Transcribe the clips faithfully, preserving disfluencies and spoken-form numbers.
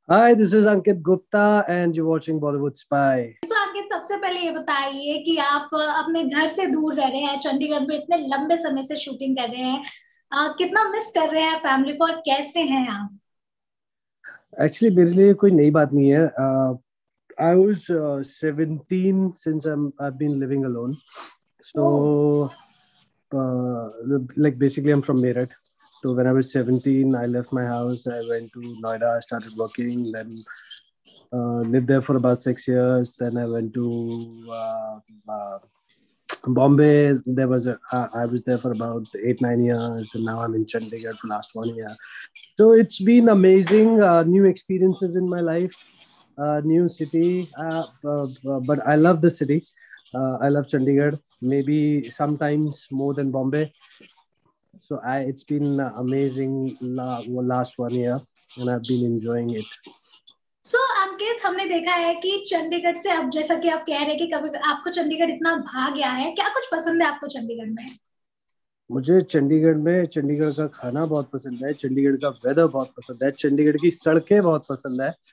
Hi, this is Ankit Gupta, and you're watching Bollywood Spy. तो अंकित, सबसे पहले ये बताइए कि आप अ, अपने घर से दूर रह रहे हैं, चंडीगढ़ में इतने लंबे समय से शूटिंग कर रहे हैं। अ, कितना मिस कर रहे हैं फैमिली को और कैसे हैं आप? Actually, मेरे लिए कोई नई बात नहीं है. Uh, I was uh, seventeen since I'm I've been living alone. O, So, uh, like basically, I'm from Meerut. So when I was seventeen, I left my house. I went to Noida. I started working. Then uh, lived there for about six years. Then I went to uh, uh, Bombay. There was a, uh, I was there for about eight nine years, and now I'm in Chandigarh for last one year. So it's been amazing, uh, new experiences in my life, uh, new city. Uh, uh, uh, but I love the city. Uh, I love Chandigarh. Maybe sometimes more than Bombay. So I, it's been uh, amazing la- last one year, and I've been enjoying it. सो अंकित, हमने देखा है कि चंडीगढ़ से, अब जैसा कि आप कह रहे हैं कि कभी आपको चंडीगढ़ इतना भा गया है, क्या कुछ पसंद है आपको चंडीगढ़ में? मुझे चंडीगढ़ में चंडीगढ़ का खाना बहुत पसंद है. चंडीगढ़ का वेदर बहुत पसंद है. चंडीगढ़ की सड़कें बहुत पसंद है.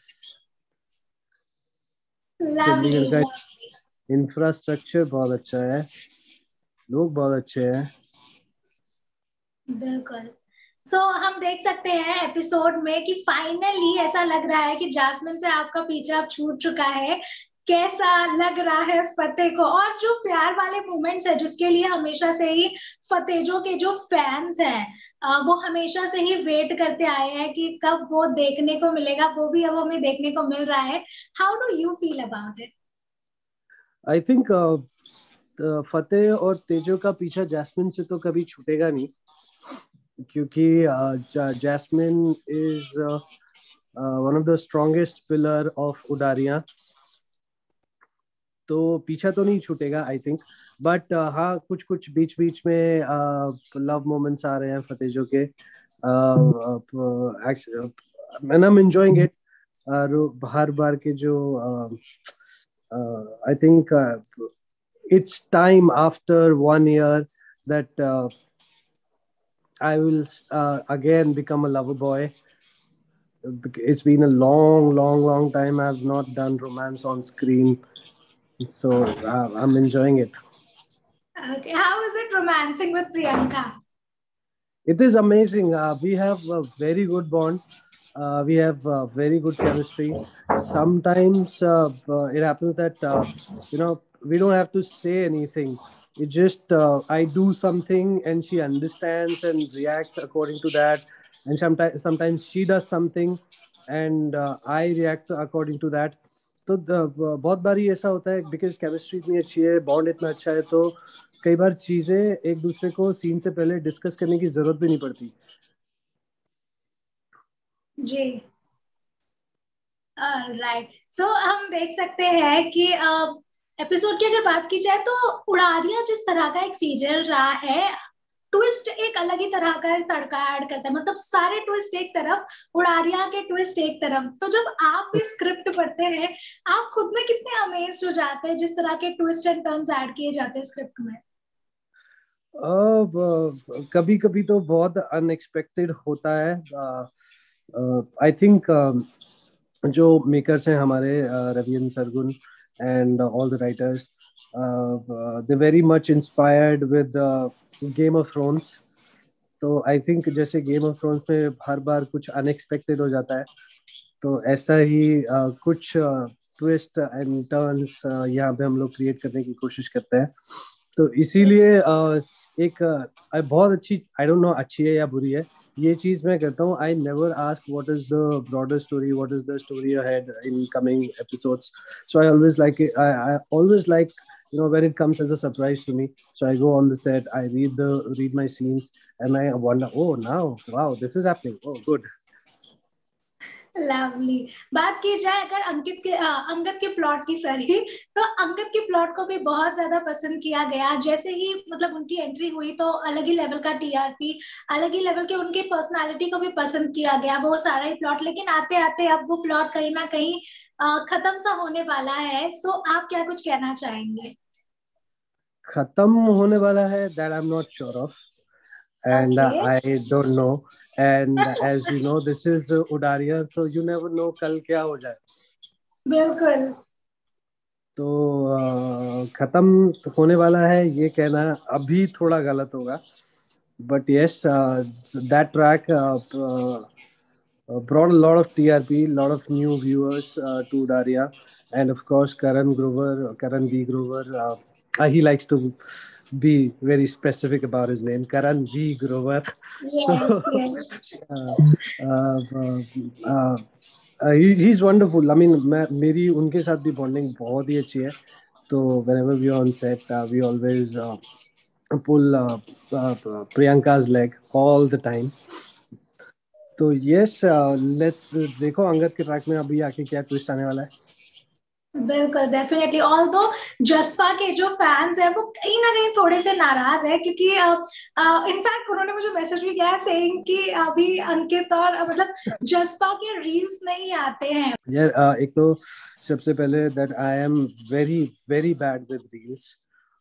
लवली, चंडीगढ़ का लवली। इंफ्रास्ट्रक्चर बहुत अच्छा है. लोग बहुत अच्छे हैं. बिल्कुल। सो so, हम देख सकते हैं एपिसोड में कि फाइनली ऐसा लग रहा है कि जासमिन से आपका पीछा अब छूट चुका है। कैसा लग रहा है फतेह को? और जो प्यार वाले मोमेंट्स है जिसके लिए हमेशा से ही फतेजो के जो फैंस हैं, अ, वो हमेशा से ही वेट करते आए हैं कि कब वो देखने को मिलेगा, वो भी अब हमें देखने को मिल रहा है। How do you feel about it? I think Fateh और तेजो का पीछा जैस्मिन से तो कभी छूटेगा नहीं, क्योंकि Jasmine is one of the strongest pillar of Udaariyaan. तो पीछा तो नहीं छूटेगा आई थिंक. बट हाँ, कुछ कुछ बीच बीच में लव मोमेंट्स आ रहे हैं फतेजो के. And I am enjoying it. हर बार के जो I think it's time after one year that uh, I will uh, again become a lover boy. It's been a long, long, long time I've not done romance on screen, so uh, I'm enjoying it. Okay, how is it romancing with Priyanka? It is amazing. Uh, we have a very good bond. Uh, we have uh, very good chemistry. Sometimes uh, uh, it happens that uh, you know we don't have to say anything. It just uh, I do something and she understands and reacts according to that. And sometimes sometimes she does something and uh, I react according to that. तो द- बहुत बारी ऐसा होता है, because chemistry इतनी अच्छी है, बॉन्ड इतना अच्छा है, तो कई बार चीजें एक दूसरे को सीन से पहले डिस्कस करने की जरूरत भी नहीं पड़ती. जी, राइट। सो हम देख सकते हैं कि एपिसोड की अगर बात की जाए तो उड़ारियां जिस तरह का एक सीरियल रहा है, ट्विस्ट एक अलग ही तरह का तड़का ऐड करता है। मतलब सारे ट्विस्ट एक तरफ, उड़ारिया के ट्विस्ट एक तरफ। तो जब आप भी स्क्रिप्ट पढ़ते हैं, आप खुद में कितने अमेज हो जाते हैं जिस तरह के ट्विस्ट एंड टर्न्स ऐड किए जाते हैं स्क्रिप्ट में? अब कभी कभी तो बहुत अनएक्सपेक्टेड होता है. आई थिंक जो मेकर्स हैं हमारे, रवियन Sargun and all the writers, they very much inspired with Game of Thrones. तो आई थिंक जैसे गेम ऑफ थ्रोन्स में हर बार कुछ अनएक्सपेक्टेड हो जाता है, तो ऐसा ही uh, कुछ ट्विस्ट एंड टर्न्स यहाँ पे हम लोग क्रिएट करने की कोशिश करते हैं. तो इसीलिए uh, एक uh, बहुत अच्छी, आई डोंट नो अच्छी है या बुरी है, ये चीज मैं करता हूँ. I never ask what is the broader story, what is the story ahead in coming episodes. So I always like I I always like you know when it comes as a surprise to me. So I go on the set, I read the read my scenes, and I wonder, oh, now wow, this is happening, oh good. Lovely. बात की जाए अगर अंकित के आ, अंगद के plot की, sorry, तो अंगद के plot को भी बहुत ज्यादा पसंद किया गया। जैसे ही मतलब उनकी एंट्री हुई तो अलग ही लेवल का टीआरपी, अलग ही लेवल के उनके पर्सनालिटी को भी पसंद किया गया, वो सारा ही प्लॉट। लेकिन आते आते अब वो प्लॉट कहीं ना कहीं आ, खत्म सा होने वाला है। सो आप क्या कुछ कहना चाहेंगे? खत्म होने वाला है, that I am not sure of. and uh, Okay. I don't know. And as you know, this is uh, Udaria, so you never know कल क्या हो जाए. बिल्कुल. तो uh, खत्म होने वाला है ये कहना अभी थोड़ा गलत होगा. But yes, uh, that track uh, uh, uh, brought a lot of T R P, a lot of new viewers uh, to Daria, and of course Karan Grover, Karan V Grover. Uh, uh, he likes to be very specific about his name, Karan V Grover. Yes, So yes. uh, uh, uh, uh, he, he's wonderful. I mean, मैं मेरी उनके साथ भी bonding बहुत ही अच्छी है. तो whenever we are on set, uh, we always uh, pull uh, uh, Priyanka's leg all the time. तो यस लेट्स देखो अंगद के ट्रैक में अभी आके क्या ट्विस्ट आने वाला है. बिल्कुल, डेफिनेटली. ऑल्दो जसपा के जो फैंस हैं वो कहीं ना कहीं थोड़े से नाराज है क्योंकि इनफैक्ट उन्होंने मुझे मैसेज भी किया सेइंग कि अभी अंकित और uh, मतलब जसपा के रील्स नहीं आते हैं. यार uh, एक तो सबसे पहले that I am very very bad with reels.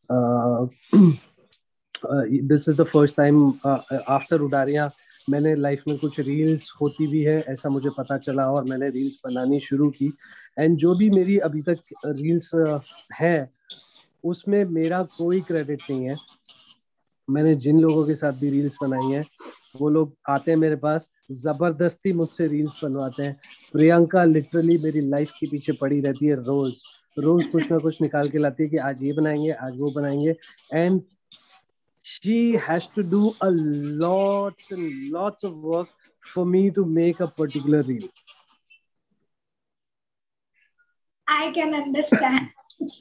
This is the first time after Udaariyaan मैंने लाइफ में कुछ रील्स होती भी है ऐसा मुझे पता चला और मैंने रील्स बनानी शुरू की. एंड जो भी मेरी अभी तक रील्स uh, है उसमें मेरा कोई क्रेडिट नहीं है. मैंने जिन लोगों के साथ भी रील्स बनाई हैं वो लोग आते हैं मेरे पास जबरदस्ती मुझसे रील्स बनवाते हैं. प्रियंका लिटरली मेरी लाइफ के पीछे पड़ी रहती है. रोज रोज कुछ ना कुछ निकाल के लाती है कि आज ये बनाएंगे आज वो बनाएंगे. And she has to do a lots and lots of work for me to make a particular reel. I can understand.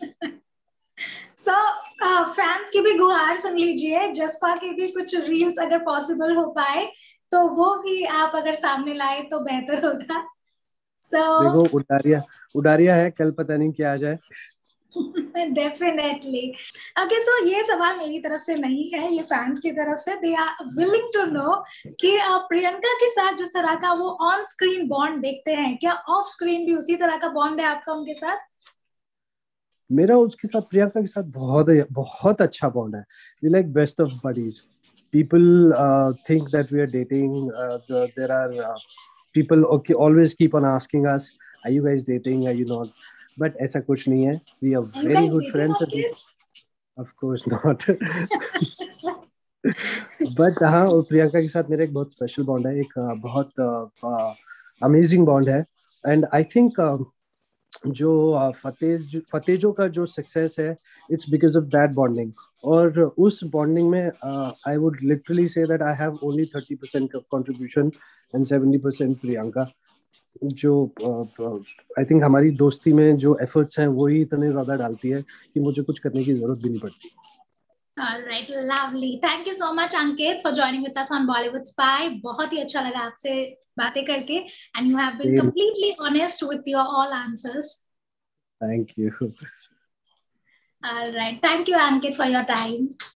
So fans uh, की भी गुहार सुन लीजिए. जसपा की भी कुछ रील्स अगर पॉसिबल हो पाए तो वो भी आप अगर सामने लाए तो बेहतर होगा. So देखो उडारिया उडारिया है कल पता नहीं क्या आ जाए. डेफिनेटली. ओके, सो ये सवाल मेरी तरफ से नहीं है, ये फैंस की तरफ से. They are willing to know कि प्रियंका के साथ जिस तरह का वो ऑन स्क्रीन बॉन्ड देखते हैं क्या ऑफ स्क्रीन भी उसी तरह का बॉन्ड है आपका उनके साथ? मेरा उसके साथ प्रियंका के साथ बहुत बहुत अच्छा बॉन्ड है. We like best of buddies. People think that we are dating. There are people okay always keep on asking us, are you guys dating, are you not? But ऐसा कुछ नहीं है. We are you very good dating, friends. okay? Of course not. But हाँ और प्रियंका के साथ मेरा एक बहुत स्पेशल बॉन्ड है. एक uh, बहुत अमेजिंग uh, बॉन्ड है. एंड आई थिंक जो फतेह फतेजो का जो सक्सेस है it's because of that bonding. और उस बॉन्डिंग में I would literally say that I have only thirty percent contribution and seventy percent Priyanka. जो आई uh, थिंक हमारी दोस्ती में जो एफर्ट्स हैं वही इतने ज्यादा डालती है कि मुझे कुछ करने की जरूरत भी नहीं पड़ती. All right, lovely. Thank you so much, Ankit, for joining with us on Bollywood Spy. बहुत ही अच्छा लगा आपसे बातें करके, and you have been Same. completely honest with your all answers. Thank you. All right, thank you, Ankit, for your time.